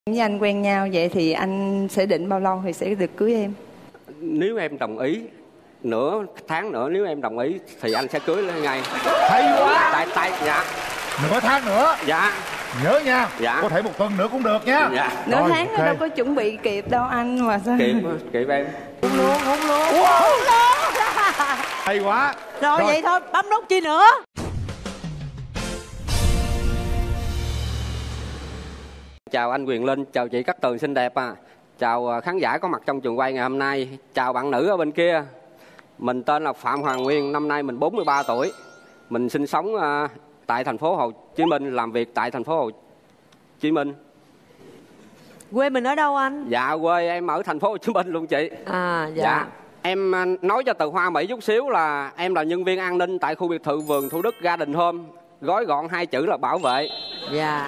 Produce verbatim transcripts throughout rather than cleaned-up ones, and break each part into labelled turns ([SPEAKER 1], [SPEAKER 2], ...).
[SPEAKER 1] Với anh quen nhau vậy thì anh sẽ định bao lâu thì sẽ được cưới em?
[SPEAKER 2] Nếu em đồng ý, nửa tháng nữa nếu em đồng ý thì anh sẽ cưới lên ngay.
[SPEAKER 3] Hay quá.
[SPEAKER 2] Tại tại dạ.
[SPEAKER 3] Nửa tháng nữa.
[SPEAKER 2] Dạ.
[SPEAKER 3] Nhớ nha.
[SPEAKER 2] Dạ.
[SPEAKER 3] Có thể một tuần nữa cũng được nha.
[SPEAKER 2] Dạ.
[SPEAKER 1] Nửa
[SPEAKER 3] Rồi,
[SPEAKER 1] tháng
[SPEAKER 3] okay.
[SPEAKER 1] đâu có chuẩn bị kịp đâu anh mà sao?
[SPEAKER 2] Kịp kịp em.
[SPEAKER 4] Hôn luôn, hôn luôn.
[SPEAKER 3] Wow.
[SPEAKER 4] Hôn luôn.
[SPEAKER 3] Hay quá.
[SPEAKER 4] Rồi,
[SPEAKER 3] Rồi
[SPEAKER 4] vậy thôi, bấm nút chi nữa.
[SPEAKER 2] Chào anh Quyền Linh, chào chị Cát Tường xinh đẹp à. Chào khán giả có mặt trong trường quay ngày hôm nay. Chào bạn nữ ở bên kia. Mình tên là Phạm Hoàng Nguyên, năm nay mình bốn mươi ba tuổi. Mình sinh sống uh, tại thành phố Hồ Chí Minh, làm việc tại thành phố Hồ Chí Minh.
[SPEAKER 4] Quê mình ở đâu anh?
[SPEAKER 2] Dạ, quê em ở thành phố Hồ Chí Minh luôn chị.
[SPEAKER 4] À, dạ,
[SPEAKER 2] dạ. Em nói cho từ Hoa Mỹ chút xíu là em là nhân viên an ninh tại khu biệt thự vườn Thủ Đức Garden Home. Gói gọn hai chữ là bảo vệ.
[SPEAKER 4] Dạ.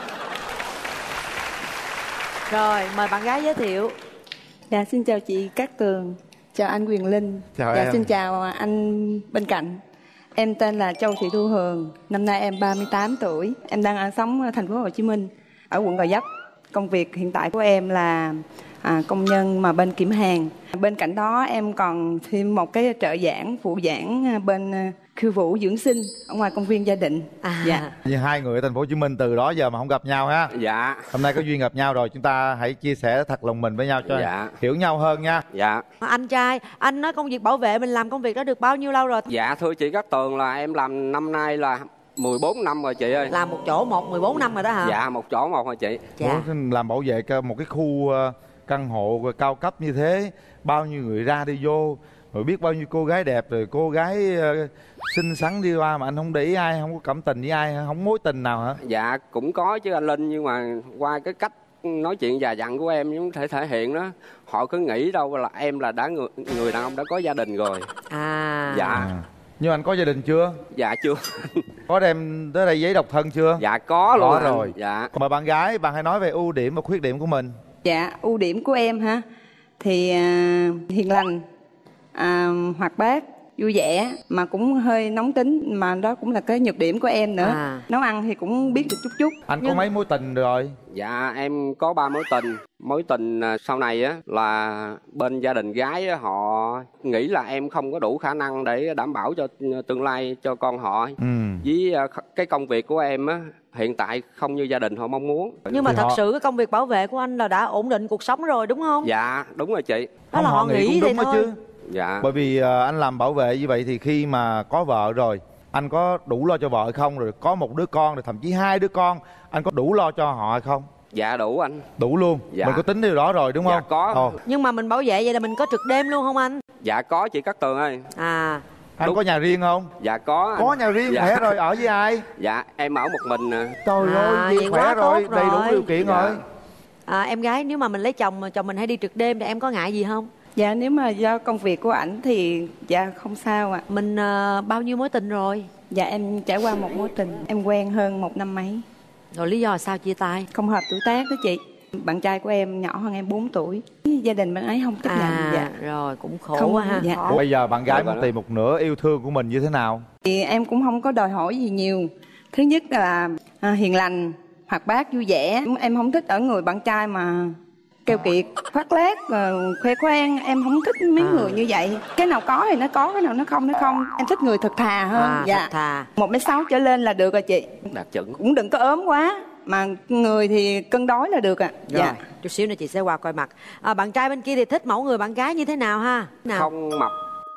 [SPEAKER 4] Rồi, mời bạn gái giới thiệu.
[SPEAKER 1] Dạ, xin chào chị Cát Tường. Chào anh Quyền Linh.
[SPEAKER 3] Chào
[SPEAKER 1] dạ,
[SPEAKER 3] em.
[SPEAKER 1] Xin chào anh bên cạnh. Em tên là Châu Thị Thu Hường. Năm nay em ba mươi tám tuổi. Em đang ở sống ở thành phố Hồ Chí Minh, ở quận Gò Vấp. Công việc hiện tại của em là à, công nhân mà bên kiểm hàng. Bên cạnh đó em còn thêm một cái trợ giảng, phụ giảng bên khiêu vũ dưỡng sinh ở ngoài công viên Gia Định.
[SPEAKER 4] À.
[SPEAKER 1] Dạ.
[SPEAKER 3] Như hai người ở thành phố Hồ Chí Minh từ đó giờ mà không gặp nhau ha.
[SPEAKER 2] Dạ.
[SPEAKER 3] Hôm nay có duyên gặp nhau rồi, chúng ta hãy chia sẻ thật lòng mình với nhau cho
[SPEAKER 2] dạ.
[SPEAKER 3] hiểu nhau hơn nha.
[SPEAKER 2] Dạ.
[SPEAKER 4] Anh trai, anh nói công việc bảo vệ mình làm công việc đó được bao nhiêu lâu rồi?
[SPEAKER 2] Dạ thưa chị Cát Tường là em làm năm nay là mười bốn năm rồi chị ơi.
[SPEAKER 4] Làm một chỗ một mười bốn năm rồi đó hả?
[SPEAKER 2] Dạ, một chỗ một rồi chị.
[SPEAKER 4] Dạ.
[SPEAKER 3] Ủa, làm bảo vệ một cái khu căn hộ cao cấp như thế, bao nhiêu người ra đi vô, rồi biết bao nhiêu cô gái đẹp, rồi cô gái uh, xinh xắn đi qua mà anh không để ý ai, không có cảm tình với ai, không mối tình nào hả?
[SPEAKER 2] Dạ cũng có chứ anh Linh, nhưng mà qua cái cách nói chuyện già dặn của em cũng thể thể hiện đó, họ cứ nghĩ đâu là em là đã người, người đàn ông đã có gia đình rồi.
[SPEAKER 4] À.
[SPEAKER 2] Dạ.
[SPEAKER 3] À. Nhưng anh có gia đình chưa?
[SPEAKER 2] Dạ chưa.
[SPEAKER 3] Có đem tới đây giấy độc thân chưa?
[SPEAKER 2] Dạ có luôn.
[SPEAKER 3] Có
[SPEAKER 2] anh.
[SPEAKER 3] rồi.
[SPEAKER 2] Dạ.
[SPEAKER 3] Mời bạn gái, bạn hãy nói về ưu điểm và khuyết điểm của mình.
[SPEAKER 1] Dạ, ưu điểm của em ha thì à, hiền lành, à, hoạt bát, vui vẻ, mà cũng hơi nóng tính, mà đó cũng là cái nhược điểm của em nữa.
[SPEAKER 4] À.
[SPEAKER 1] Nấu ăn thì cũng biết được chút chút.
[SPEAKER 3] Anh
[SPEAKER 1] Nhưng...
[SPEAKER 3] có mấy mối tình rồi?
[SPEAKER 2] Dạ em có ba mối tình. Mối tình sau này á là bên gia đình gái á, họ nghĩ là em không có đủ khả năng để đảm bảo cho tương lai cho con họ.
[SPEAKER 3] Ừ.
[SPEAKER 2] Với cái công việc của em á hiện tại không như gia đình họ mong muốn.
[SPEAKER 4] Nhưng mà
[SPEAKER 3] Thì
[SPEAKER 4] thật
[SPEAKER 3] họ...
[SPEAKER 4] sự cái công việc bảo vệ của anh là đã ổn định cuộc sống rồi đúng không?
[SPEAKER 2] Dạ đúng rồi chị.
[SPEAKER 4] Đó là
[SPEAKER 3] Không,
[SPEAKER 4] họ nghĩ
[SPEAKER 3] cũng
[SPEAKER 4] vậy
[SPEAKER 3] đúng đó
[SPEAKER 4] thôi.
[SPEAKER 3] chứ.
[SPEAKER 2] Dạ.
[SPEAKER 3] Bởi vì uh, anh làm bảo vệ như vậy thì khi mà có vợ rồi, anh có đủ lo cho vợ hay không? Rồi có một đứa con, rồi thậm chí hai đứa con, anh có đủ lo cho họ hay không?
[SPEAKER 2] Dạ đủ anh.
[SPEAKER 3] Đủ luôn.
[SPEAKER 2] Dạ.
[SPEAKER 3] Mình có tính điều đó rồi đúng không?
[SPEAKER 2] Dạ có.
[SPEAKER 3] Ồ.
[SPEAKER 4] Nhưng mà mình bảo vệ vậy là mình có trực đêm luôn không anh?
[SPEAKER 2] Dạ có chị Cát Tường ơi.
[SPEAKER 4] À.
[SPEAKER 3] Anh
[SPEAKER 2] Đúng.
[SPEAKER 3] có nhà riêng không?
[SPEAKER 2] Dạ có anh.
[SPEAKER 3] Có nhà riêng.
[SPEAKER 2] Dạ.
[SPEAKER 3] Khỏe rồi, ở với ai?
[SPEAKER 2] Dạ em ở một mình nè.
[SPEAKER 3] Trời
[SPEAKER 4] À,
[SPEAKER 3] ơi,
[SPEAKER 4] vậy
[SPEAKER 3] khỏe
[SPEAKER 4] quá
[SPEAKER 3] rồi,
[SPEAKER 4] tốt
[SPEAKER 3] đầy đủ
[SPEAKER 4] rồi.
[SPEAKER 3] điều kiện
[SPEAKER 2] Dạ.
[SPEAKER 3] rồi.
[SPEAKER 4] À, em gái nếu mà mình lấy chồng mà chồng mình hay đi trực đêm thì em có ngại gì không?
[SPEAKER 1] Dạ, nếu mà do công việc của ảnh thì dạ không sao ạ.
[SPEAKER 4] Mình uh, bao nhiêu mối tình rồi?
[SPEAKER 1] Dạ em trải qua một mối tình, em quen hơn một năm mấy.
[SPEAKER 4] Rồi lý do sao chia tay?
[SPEAKER 1] Không hợp tuổi tác đó chị. Bạn trai của em nhỏ hơn em bốn tuổi. Gia đình bạn ấy không chấp nhận.
[SPEAKER 4] À,
[SPEAKER 1] Dạ.
[SPEAKER 4] rồi cũng khổ
[SPEAKER 1] Không,
[SPEAKER 4] quá ha.
[SPEAKER 1] dạ.
[SPEAKER 4] Khổ.
[SPEAKER 3] Bây giờ bạn gái
[SPEAKER 2] Dạ,
[SPEAKER 3] muốn
[SPEAKER 2] vâng.
[SPEAKER 3] tìm một nửa yêu thương của mình như thế nào?
[SPEAKER 1] Thì em cũng không có đòi hỏi gì nhiều. Thứ nhất là à, hiền lành, hoạt bát, vui vẻ. Em không thích ở người bạn trai mà keo kiệt, khoác lác, uh, khoe khoang. Em không thích mấy
[SPEAKER 4] À.
[SPEAKER 1] người như vậy. Cái nào có thì nó có, cái nào nó không nó không. Em thích người thật thà hơn.
[SPEAKER 4] À,
[SPEAKER 1] Dạ.
[SPEAKER 4] thật thà.
[SPEAKER 1] Một mét sáu trở lên là được rồi chị.
[SPEAKER 2] Đạt chuẩn.
[SPEAKER 1] Cũng đừng có ốm quá, mà người thì cân đối là được ạ. À.
[SPEAKER 4] Rồi,
[SPEAKER 1] Dạ.
[SPEAKER 4] chút xíu nữa chị sẽ qua coi mặt. À, bạn trai bên kia thì thích mẫu người bạn gái như thế nào ha? Nào?
[SPEAKER 2] Không mập,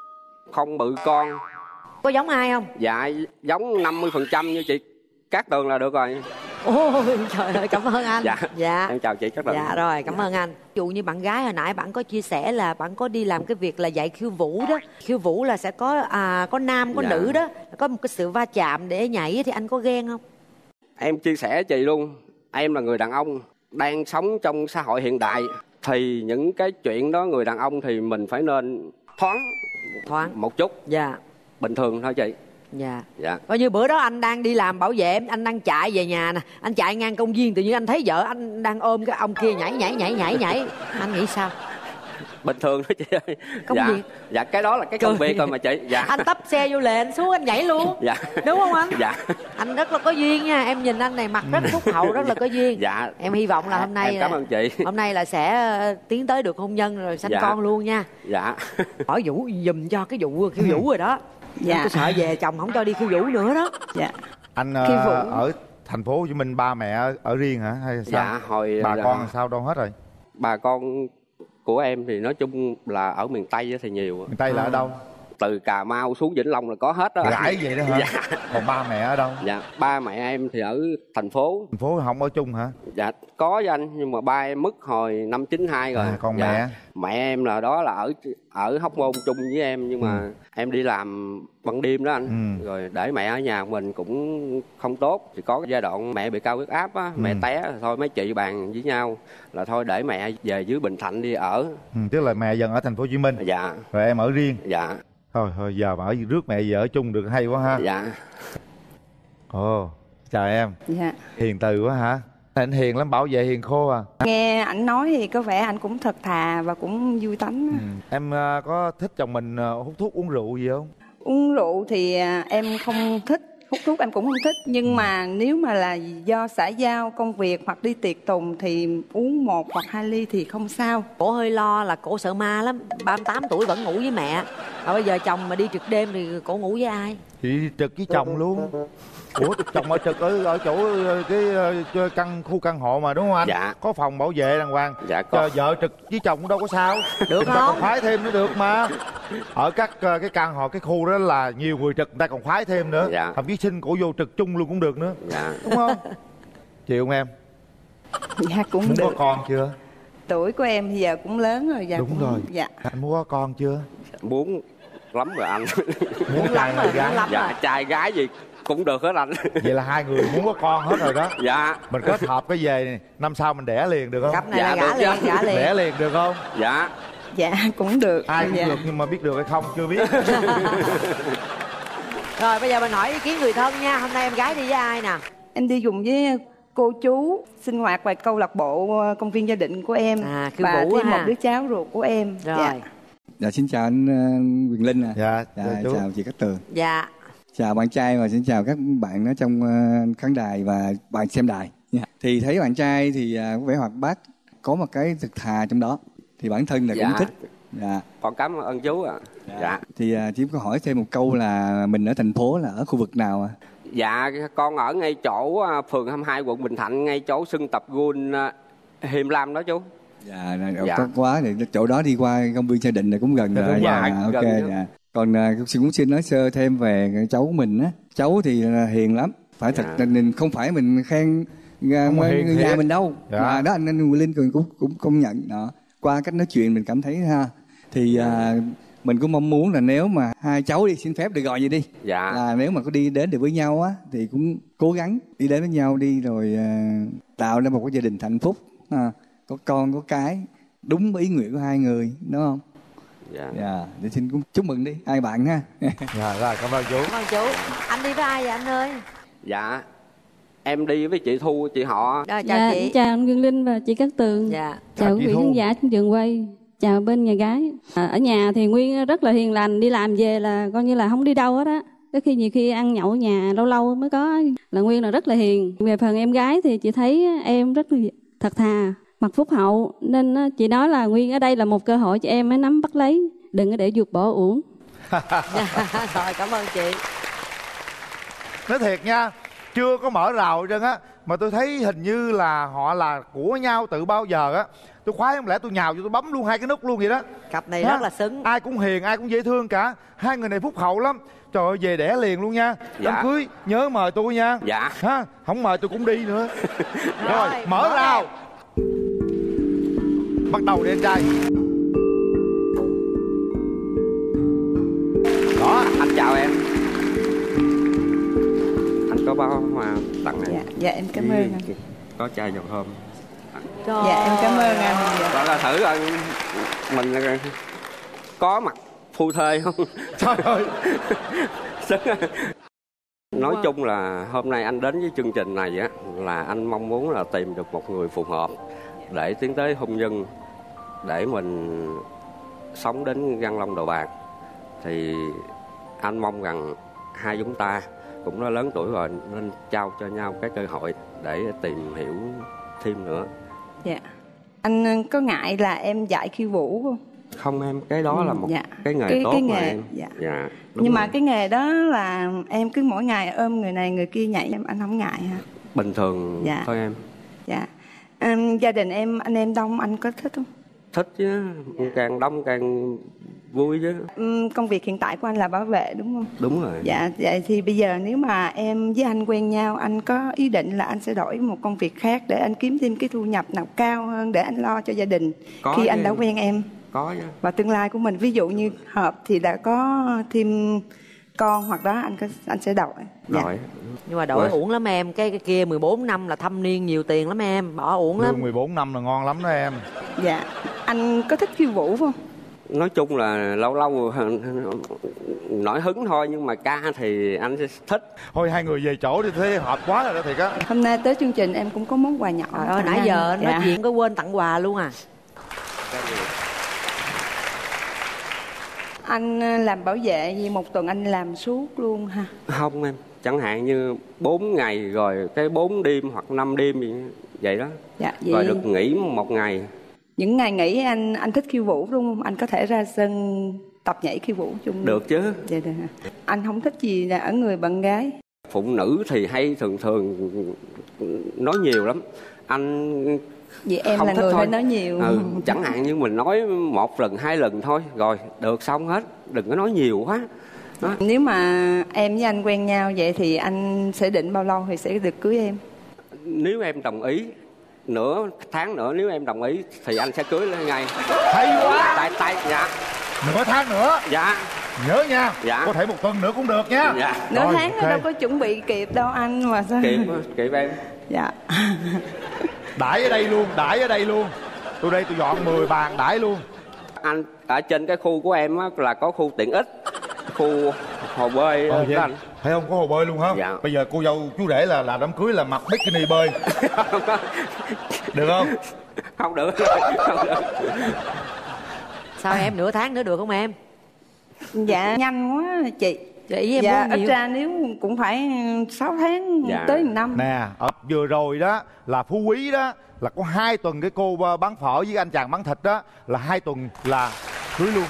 [SPEAKER 2] không bự con.
[SPEAKER 4] Có giống ai không?
[SPEAKER 2] Dạ giống năm mươi phần trăm như chị Cát Tường là được rồi.
[SPEAKER 4] Ôi trời ơi, cảm ơn anh.
[SPEAKER 2] Dạ.
[SPEAKER 4] Dạ.
[SPEAKER 2] Em chào chị Cát Tường.
[SPEAKER 4] Dạ rồi, cảm
[SPEAKER 2] Dạ.
[SPEAKER 4] ơn anh. Ví dụ như bạn gái hồi nãy bạn có chia sẻ là bạn có đi làm cái việc là dạy khiêu vũ đó. Khiêu vũ là sẽ có à, có nam có
[SPEAKER 2] Dạ.
[SPEAKER 4] nữ đó, có một cái sự va chạm để nhảy thì anh có ghen không?
[SPEAKER 2] Em chia sẻ chị luôn, em là người đàn ông đang sống trong xã hội hiện đại, thì những cái chuyện đó người đàn ông thì mình phải nên thoáng
[SPEAKER 4] Thoáng.
[SPEAKER 2] một chút,
[SPEAKER 4] Dạ.
[SPEAKER 2] bình thường thôi chị.
[SPEAKER 4] Dạ.
[SPEAKER 2] Dạ.
[SPEAKER 4] Coi như bữa đó anh đang đi làm bảo vệ, anh đang chạy về nhà nè, anh chạy ngang công viên tự nhiên anh thấy vợ anh đang ôm cái ông kia nhảy nhảy nhảy nhảy nhảy, anh nghĩ sao?
[SPEAKER 2] bình thường đó chị ơi.
[SPEAKER 4] Công
[SPEAKER 2] dạ.
[SPEAKER 4] việc.
[SPEAKER 2] Dạ cái đó là cái công việc rồi mà chị. Dạ.
[SPEAKER 4] Anh tấp xe vô lề anh xuống anh nhảy luôn.
[SPEAKER 2] Dạ.
[SPEAKER 4] Đúng không anh?
[SPEAKER 2] Dạ.
[SPEAKER 4] Anh rất là có duyên nha, em nhìn anh này mặt rất phúc hậu, rất là có duyên.
[SPEAKER 2] Dạ.
[SPEAKER 4] Em hy vọng là hôm nay
[SPEAKER 2] em cảm ơn chị.
[SPEAKER 4] Hôm nay là sẽ tiến tới được hôn nhân rồi sanh
[SPEAKER 2] Dạ.
[SPEAKER 4] con luôn nha.
[SPEAKER 2] Dạ.
[SPEAKER 4] Hỏi Vũ giùm cho cái vụ khiêu vũ rồi đó.
[SPEAKER 1] Dạ.
[SPEAKER 4] Tôi sợ về chồng không cho đi khiêu vũ nữa đó.
[SPEAKER 1] Dạ.
[SPEAKER 3] Anh
[SPEAKER 1] Khiêu vũ.
[SPEAKER 3] uh, ở thành phố Hồ Chí Minh ba mẹ ở, ở riêng hả hay sao?
[SPEAKER 2] Dạ hồi
[SPEAKER 3] bà
[SPEAKER 2] dạ,
[SPEAKER 3] con làm sao đâu hết rồi?
[SPEAKER 2] bà con của em thì nói chung là ở miền Tây thì nhiều.
[SPEAKER 3] Miền Tây là ở đâu?
[SPEAKER 2] Từ Cà Mau xuống Vĩnh Long là có hết đó.
[SPEAKER 3] Gãi vậy đó hả?
[SPEAKER 2] Dạ.
[SPEAKER 3] Còn ba mẹ ở đâu?
[SPEAKER 2] Dạ ba mẹ em thì ở thành phố.
[SPEAKER 3] Thành phố không ở chung hả?
[SPEAKER 2] Dạ có với anh, nhưng mà ba em mất hồi năm chín hai rồi.
[SPEAKER 3] À, còn
[SPEAKER 2] dạ.
[SPEAKER 3] mẹ?
[SPEAKER 2] Mẹ em là đó là ở ở Hóc Môn chung với em, nhưng mà ừ. em đi làm ban đêm đó anh. Ừ. Rồi để mẹ ở nhà mình cũng không tốt. Thì có cái giai đoạn mẹ bị cao huyết áp á, ừ. mẹ té thôi mấy chị bàn với nhau là thôi để mẹ về dưới Bình Thạnh đi ở.
[SPEAKER 3] Ừ, tức là mẹ dần ở thành phố Hồ Chí Minh.
[SPEAKER 2] Dạ.
[SPEAKER 3] Rồi em ở riêng.
[SPEAKER 2] Dạ.
[SPEAKER 3] Thôi thôi giờ mà ở rước mẹ về ở chung được hay quá ha.
[SPEAKER 2] Dạ.
[SPEAKER 3] Ồ, chào em.
[SPEAKER 1] Dạ.
[SPEAKER 3] Hiền từ quá hả? Anh hiền lắm, bảo vệ hiền khô à.
[SPEAKER 1] Nghe ảnh nói thì có vẻ anh cũng thật thà và cũng vui tánh.
[SPEAKER 3] Ừ. Em uh, có thích chồng mình uh, hút thuốc uống rượu gì không?
[SPEAKER 1] Uống rượu thì em không thích, hút thuốc em cũng không thích. Nhưng mà nếu mà là do xã giao công việc hoặc đi tiệc tùng thì uống một hoặc hai ly thì không sao.
[SPEAKER 4] Cổ hơi lo là cổ sợ ma lắm. Ba mươi tám tuổi vẫn ngủ với mẹ. Mà bây giờ chồng mà đi trực đêm thì cổ ngủ với ai?
[SPEAKER 3] Chị đi trực với chồng luôn. Ủa chồng ở trực ở, ở chỗ cái, cái căn khu căn hộ mà đúng không anh?
[SPEAKER 2] Dạ.
[SPEAKER 3] Có phòng bảo vệ đàng hoàng.
[SPEAKER 2] Dạ có.
[SPEAKER 3] Chờ vợ trực với chồng cũng đâu có sao.
[SPEAKER 4] Được
[SPEAKER 3] người ta
[SPEAKER 4] không?
[SPEAKER 3] còn khoái thêm nữa được mà. Ở các cái căn hộ cái khu đó là nhiều người trực, người ta còn khoái thêm nữa.
[SPEAKER 2] Dạ.
[SPEAKER 3] Thậm chí xin cổ vô trực chung luôn cũng được nữa.
[SPEAKER 2] Dạ.
[SPEAKER 3] Đúng không? Chịu không em?
[SPEAKER 1] Dạ cũng
[SPEAKER 3] Muốn
[SPEAKER 1] được.
[SPEAKER 3] có con chưa?
[SPEAKER 1] Tuổi của em thì giờ cũng lớn rồi. Dạ
[SPEAKER 3] Đúng
[SPEAKER 1] cũng...
[SPEAKER 3] rồi.
[SPEAKER 1] Dạ.
[SPEAKER 3] Anh muốn có con chưa?
[SPEAKER 2] Muốn lắm rồi anh.
[SPEAKER 3] Muốn trai hay gái?
[SPEAKER 4] lắm
[SPEAKER 2] Dạ
[SPEAKER 4] rồi.
[SPEAKER 2] trai gái gì cũng được hết anh.
[SPEAKER 3] Vậy là hai người muốn có con hết rồi đó.
[SPEAKER 2] Dạ.
[SPEAKER 3] Mình kết hợp cái về này, năm sau mình đẻ liền được không?
[SPEAKER 4] Cặp này
[SPEAKER 2] Dạ,
[SPEAKER 4] là gả
[SPEAKER 2] được
[SPEAKER 4] liền,
[SPEAKER 2] chứ.
[SPEAKER 4] gả liền.
[SPEAKER 3] Đẻ liền được không?
[SPEAKER 2] Dạ.
[SPEAKER 1] Dạ cũng được.
[SPEAKER 3] Ai cũng
[SPEAKER 1] dạ.
[SPEAKER 3] được nhưng mà biết được hay không chưa biết.
[SPEAKER 4] Rồi bây giờ mình hỏi ý kiến người thân nha. Hôm nay em gái đi với ai nè?
[SPEAKER 1] Em đi cùng với cô chú sinh hoạt và câu lạc bộ công viên gia đình của em.
[SPEAKER 4] À, khiêu
[SPEAKER 1] và
[SPEAKER 4] vũ
[SPEAKER 1] thêm
[SPEAKER 4] ha.
[SPEAKER 1] một đứa cháu ruột của em.
[SPEAKER 4] Rồi.
[SPEAKER 1] Dạ.
[SPEAKER 5] Dạ xin chào anh uh, Quyền Linh. À.
[SPEAKER 3] Dạ,
[SPEAKER 5] dạ
[SPEAKER 3] chào chú.
[SPEAKER 5] chào chị Cát Tường.
[SPEAKER 4] Dạ.
[SPEAKER 5] Chào bạn trai và xin chào các bạn ở trong uh, khán đài và bạn xem đài. Yeah. Thì thấy bạn trai thì uh, có vẻ hoạt bát, có một cái thực thà trong đó. Thì bản thân là
[SPEAKER 2] Dạ.
[SPEAKER 5] cũng thích. Dạ.
[SPEAKER 2] Con cảm ơn chú ạ. À.
[SPEAKER 5] Dạ.
[SPEAKER 2] Dạ.
[SPEAKER 5] Thì uh, chỉ có hỏi thêm một câu là mình ở thành phố là ở khu vực nào ạ? À?
[SPEAKER 2] Dạ con ở ngay chỗ phường hai mươi hai quận Bình Thạnh, ngay chỗ sân tập gôn Hiềm Lam đó chú.
[SPEAKER 5] Dạ,
[SPEAKER 2] dạ.
[SPEAKER 5] tốt quá. Thì chỗ đó đi qua công viên gia đình là cũng gần rồi.
[SPEAKER 2] Dạ,
[SPEAKER 5] dạ,
[SPEAKER 2] dạ,
[SPEAKER 5] ok.
[SPEAKER 2] gần
[SPEAKER 5] Dạ. Còn uh, xin cũng xin nói sơ thêm về cái cháu của mình á. Cháu thì uh, hiền lắm. Phải thật
[SPEAKER 2] dạ.
[SPEAKER 5] mình không phải mình khen uh, người nhà mình đâu.
[SPEAKER 3] Dạ.
[SPEAKER 5] Mà đó anh anh Linh cũng cũng cũng công nhận đó. Qua cách nói chuyện mình cảm thấy ha. Thì uh, mình cũng mong muốn là nếu mà hai cháu đi xin phép được gọi vậy đi.
[SPEAKER 2] Dạ.
[SPEAKER 5] Là nếu mà có đi đến được với nhau á thì cũng cố gắng đi đến với nhau đi rồi uh, tạo ra một cái gia đình hạnh phúc. À, có con có cái đúng ý nguyện của hai người đúng không?
[SPEAKER 2] Dạ.
[SPEAKER 5] Dạ. Để xin cũng chúc mừng đi hai bạn ha.
[SPEAKER 3] Dạ rồi, cảm ơn chú.
[SPEAKER 4] Cảm ơn chú. Anh đi với ai vậy anh ơi?
[SPEAKER 2] Dạ em đi với chị Thu, chị họ.
[SPEAKER 4] Rồi chào
[SPEAKER 6] Dạ,
[SPEAKER 4] chị.
[SPEAKER 6] chào anh Nguyên Linh và chị Cát Tường.
[SPEAKER 4] Dạ.
[SPEAKER 6] Chào
[SPEAKER 3] Chào
[SPEAKER 6] quý
[SPEAKER 3] chị
[SPEAKER 6] vị
[SPEAKER 3] Thu.
[SPEAKER 6] khán giả trong trường quay. Chào bên nhà gái. À, ở nhà thì Nguyên rất là hiền lành, đi làm về là coi như là không đi đâu hết á. Có khi nhiều khi ăn nhậu ở nhà lâu lâu mới có, là Nguyên là rất là hiền. Về phần em gái thì chị thấy em rất là thật thà, mặt phúc hậu, nên chị nói là Nguyên ở đây là một cơ hội cho em mới nắm bắt lấy, đừng có để vụt bỏ uổng.
[SPEAKER 4] Rồi cảm ơn chị.
[SPEAKER 3] Nói thiệt nha, chưa có mở rào hết trơn á, mà tôi thấy hình như là họ là của nhau từ bao giờ á. Tôi khoái không lẽ tôi nhào vô tôi bấm luôn hai cái nút luôn vậy đó.
[SPEAKER 4] Cặp này
[SPEAKER 3] Ha?
[SPEAKER 4] rất là xứng.
[SPEAKER 3] Ai cũng hiền, ai cũng dễ thương cả. Hai người này phúc hậu lắm. Trời ơi, về đẻ liền luôn nha.
[SPEAKER 2] Dạ.
[SPEAKER 3] Đám cưới nhớ mời tôi nha.
[SPEAKER 2] Dạ.
[SPEAKER 3] Ha, không mời tôi cũng đi nữa. Rồi,
[SPEAKER 4] Rồi,
[SPEAKER 3] mở
[SPEAKER 4] mở
[SPEAKER 3] rào. Bắt đầu đi anh trai.
[SPEAKER 2] Đó, anh chào em. Anh có bao hoa tặng này.
[SPEAKER 1] Dạ, dạ em cảm ơn anh.
[SPEAKER 2] Có chai dầu thơm.
[SPEAKER 4] Trời.
[SPEAKER 1] Dạ em cảm ơn anh. Dạ.
[SPEAKER 2] Đó là thử coi mình có mặt phu thê không?
[SPEAKER 3] Trời ơi.
[SPEAKER 2] Nói chung là hôm nay anh đến với chương trình này á là anh mong muốn là tìm được một người phù hợp để tiến tới hôn nhân, để mình sống đến răng long đầu bạc. Thì anh mong rằng hai chúng ta cũng đã lớn tuổi rồi nên trao cho nhau cái cơ hội để tìm hiểu thêm nữa.
[SPEAKER 1] Dạ. Anh có ngại là em dạy khiêu vũ không?
[SPEAKER 2] Không em, cái đó là một
[SPEAKER 1] dạ.
[SPEAKER 2] cái nghề
[SPEAKER 1] cái,
[SPEAKER 2] tốt
[SPEAKER 1] cái
[SPEAKER 2] mà
[SPEAKER 1] nghề,
[SPEAKER 2] em.
[SPEAKER 1] Dạ.
[SPEAKER 2] Dạ,
[SPEAKER 1] Nhưng mà
[SPEAKER 2] rồi.
[SPEAKER 1] cái nghề đó là em cứ mỗi ngày ôm người này người kia nhảy, em anh không ngại hả?
[SPEAKER 2] Bình thường
[SPEAKER 1] Dạ.
[SPEAKER 2] thôi em.
[SPEAKER 1] Dạ. Um, gia đình em, anh em đông, anh có thích không?
[SPEAKER 2] Thích chứ, càng đông càng vui chứ.
[SPEAKER 1] Um, công việc hiện tại của anh là bảo vệ đúng không?
[SPEAKER 2] Đúng rồi.
[SPEAKER 1] Dạ, vậy thì bây giờ nếu mà em với anh quen nhau, anh có ý định là anh sẽ đổi một công việc khác để anh kiếm thêm cái thu nhập nào cao hơn để anh lo cho gia đình
[SPEAKER 2] Có
[SPEAKER 1] khi
[SPEAKER 2] chứ.
[SPEAKER 1] anh đã quen em?
[SPEAKER 2] Có chứ.
[SPEAKER 1] Và tương lai của mình, ví dụ như hợp thì đã có thêm con hoặc đó anh có anh sẽ đổi. Dạ.
[SPEAKER 2] Đổi.
[SPEAKER 4] Nhưng mà đổi
[SPEAKER 2] Rồi.
[SPEAKER 4] uổng lắm em. Cái, cái kia mười bốn năm là thâm niên nhiều tiền lắm em. Bỏ uổng lắm.
[SPEAKER 3] Lương mười bốn năm là ngon lắm đó em.
[SPEAKER 1] Dạ. Anh có thích khiêu vũ không?
[SPEAKER 2] Nói chung là lâu lâu nổi hứng thôi, nhưng mà ca thì anh sẽ thích.
[SPEAKER 3] Thôi hai người về chỗ đi, thế hợp quá rồi đó thiệt á.
[SPEAKER 1] Hôm nay tới chương trình em cũng có món quà nhỏ.
[SPEAKER 4] Trời ơi,
[SPEAKER 1] tặng
[SPEAKER 4] nãy
[SPEAKER 1] anh.
[SPEAKER 4] giờ nói
[SPEAKER 1] Dạ.
[SPEAKER 4] chuyện có quên tặng quà luôn à.
[SPEAKER 1] Anh làm bảo vệ gì một tuần anh làm suốt luôn ha?
[SPEAKER 2] Không em, chẳng hạn như bốn ngày rồi cái bốn đêm hoặc năm đêm gì vậy đó.
[SPEAKER 1] Dạ, vậy
[SPEAKER 2] Rồi được nghỉ một ngày.
[SPEAKER 1] những ngày nghỉ anh anh thích khiêu vũ đúng không? Anh có thể ra sân tập nhảy khiêu vũ chung.
[SPEAKER 2] Được chứ.
[SPEAKER 1] Dạ được. Anh không thích gì là ở người bạn gái.
[SPEAKER 2] Phụ nữ thì hay thường thường nói nhiều lắm. Anh
[SPEAKER 1] Vậy em
[SPEAKER 2] không
[SPEAKER 1] là
[SPEAKER 2] thích
[SPEAKER 1] người
[SPEAKER 2] thôi.
[SPEAKER 1] hay nói nhiều.
[SPEAKER 2] Ừ, chẳng hạn như mình nói một lần hai lần thôi rồi được xong hết, đừng có nói nhiều quá đó.
[SPEAKER 1] Nếu mà em với anh quen nhau vậy thì anh sẽ định bao lâu thì sẽ được cưới em?
[SPEAKER 2] Nếu em đồng ý, nửa tháng nữa nếu em đồng ý thì anh sẽ cưới lên ngay.
[SPEAKER 3] Hay quá.
[SPEAKER 2] Tại tại dạ.
[SPEAKER 3] Nửa tháng nữa.
[SPEAKER 2] Dạ.
[SPEAKER 3] Nhớ nha.
[SPEAKER 2] Dạ.
[SPEAKER 3] Có thể một tuần nữa cũng được nha.
[SPEAKER 2] Dạ.
[SPEAKER 1] Nửa
[SPEAKER 3] Rồi,
[SPEAKER 1] tháng
[SPEAKER 3] ok.
[SPEAKER 1] nó đâu có chuẩn bị kịp đâu anh mà sao?
[SPEAKER 2] Kịp kịp em.
[SPEAKER 1] Dạ.
[SPEAKER 3] Đãi ở đây luôn, đãi ở đây luôn. Tôi đây tôi dọn mười bàn đãi luôn.
[SPEAKER 2] Anh ở trên cái khu của em á là có khu tiện ích, khu hồ bơi
[SPEAKER 3] Ờ,
[SPEAKER 2] đó
[SPEAKER 3] vậy
[SPEAKER 2] anh.
[SPEAKER 3] thấy không, có hồ bơi luôn không?
[SPEAKER 2] Dạ.
[SPEAKER 3] Bây giờ cô dâu chú rể là làm đám cưới là mặc bikini bơi. Được không?
[SPEAKER 2] Không được. Không được.
[SPEAKER 4] Sao em, nửa tháng nữa được không em?
[SPEAKER 1] Dạ nhanh quá chị.
[SPEAKER 4] Vậy ý em
[SPEAKER 1] Dạ
[SPEAKER 4] muốn
[SPEAKER 1] ít
[SPEAKER 4] nhiều.
[SPEAKER 1] ra nếu cũng phải sáu tháng
[SPEAKER 2] Dạ.
[SPEAKER 1] tới một năm.
[SPEAKER 3] Nè, ở vừa rồi đó là Phú Quý đó là có hai tuần cái cô bán phở với anh chàng bán thịt đó là hai tuần là cưới luôn.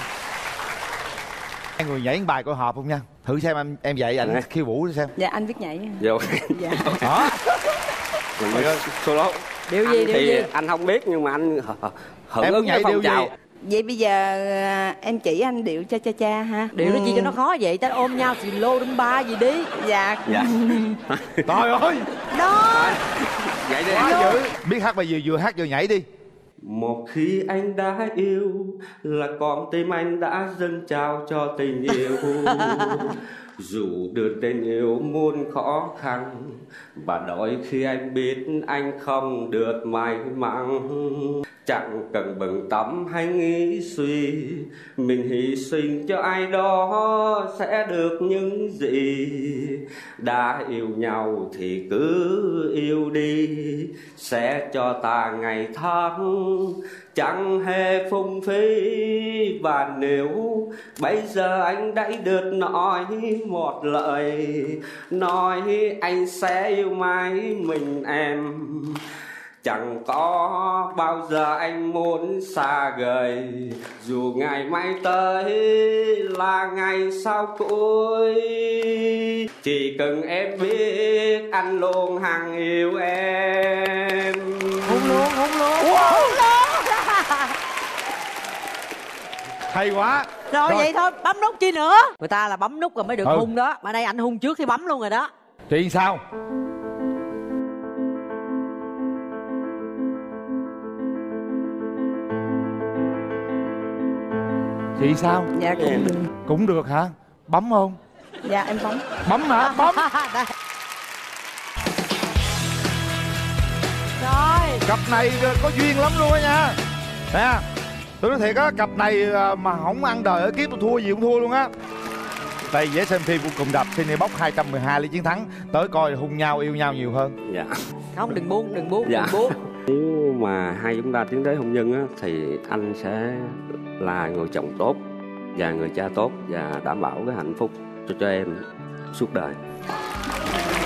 [SPEAKER 3] Hai người nhảy bài coi hợp không nha. Thử xem em em dạy anh
[SPEAKER 2] Dạ.
[SPEAKER 3] khiêu vũ xem.
[SPEAKER 1] Dạ anh biết nhảy.
[SPEAKER 2] Vô.
[SPEAKER 1] Dạ.
[SPEAKER 3] Đó.
[SPEAKER 2] Mình mới solo.
[SPEAKER 4] Điều
[SPEAKER 2] Anh
[SPEAKER 4] gì, điều
[SPEAKER 2] thì
[SPEAKER 4] gì?
[SPEAKER 2] anh không biết nhưng mà anh hưởng
[SPEAKER 3] Em
[SPEAKER 2] ứng
[SPEAKER 3] nhảy
[SPEAKER 2] cái
[SPEAKER 3] điều
[SPEAKER 2] phong
[SPEAKER 3] gì?
[SPEAKER 2] trào.
[SPEAKER 1] Vậy bây giờ à, em chỉ anh điệu cha cha cha ha.
[SPEAKER 4] Điều đó chi
[SPEAKER 1] Ừ.
[SPEAKER 4] cho nó khó vậy? Ta ôm nhau thì lô đâm ba gì đi.
[SPEAKER 1] Dạ.
[SPEAKER 2] Dạ.
[SPEAKER 3] Trời ơi,
[SPEAKER 1] Đó.
[SPEAKER 2] Vậy đi.
[SPEAKER 3] quá dữ. Biết hát bài gì vừa hát vừa nhảy đi.
[SPEAKER 2] Một khi anh đã yêu là con tim anh đã dâng trao cho tình yêu. Dù được tình yêu muôn khó khăn, và đôi khi anh biết anh không được may mắn. Chẳng cần bận tâm hay nghĩ suy, mình hy sinh cho ai đó sẽ được những gì. Đã yêu nhau thì cứ yêu đi, sẽ cho ta ngày tháng chẳng hề phung phí. Và nếu bây giờ anh đã được nói một lời, nói anh sẽ yêu mãi mình em, chẳng có bao giờ anh muốn xa rời. Dù ngày mai tới là ngày sau cuối, chỉ cần em biết anh luôn hằng yêu em.
[SPEAKER 4] Hôn luôn, hôn luôn.
[SPEAKER 3] Wow. Hay quá.
[SPEAKER 4] Rồi,
[SPEAKER 3] Rồi.
[SPEAKER 4] vậy thôi, bấm nút chi nữa. Người ta là bấm nút rồi mới được
[SPEAKER 3] Ừ.
[SPEAKER 4] hung đó. Mà đây anh hung trước thì bấm luôn rồi đó.
[SPEAKER 3] Chị sao? Chị sao?
[SPEAKER 1] Dạ cũng được.
[SPEAKER 3] Cũng được hả? Bấm không?
[SPEAKER 1] Dạ em bấm.
[SPEAKER 3] Bấm hả? Bấm.
[SPEAKER 4] Đây. Rồi.
[SPEAKER 3] Cặp này có duyên lắm luôn á nha. Nè, tôi nói thiệt á, cặp này mà không ăn đời ở kiếp tôi thua gì cũng thua luôn á. Đây vé xem phim của Cùng Đập Cinebox hai trăm mười hai lấy chiến thắng. Tới coi hung nhau yêu nhau nhiều hơn.
[SPEAKER 2] Dạ.
[SPEAKER 4] Không, đừng buông, đừng buông,
[SPEAKER 2] Dạ.
[SPEAKER 4] đừng buông.
[SPEAKER 2] Nếu mà hai chúng ta tiến tới hôn nhân á, thì anh sẽ là người chồng tốt và người cha tốt và đảm bảo cái hạnh phúc cho cho em suốt đời.